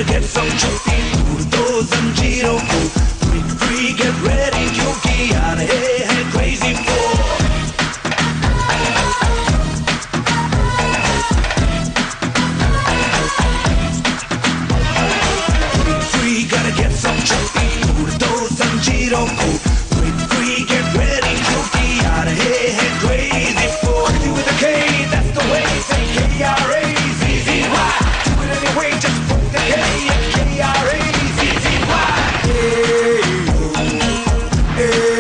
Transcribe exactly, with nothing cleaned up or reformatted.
get some छुट्टी तोड़ दो जंजीरों को Break free, get ready क्योंकि आ रहे हैं crazy four Break free, gotta get some छुट्टी तोड़ दो जंजीरों को Break free, get ready क्योंकि आ रहे हैं crazy four Do with a K, that's the way, say K R A Z Z Y Do it anyway, just put the K in K R A Z Z Y Hey, hey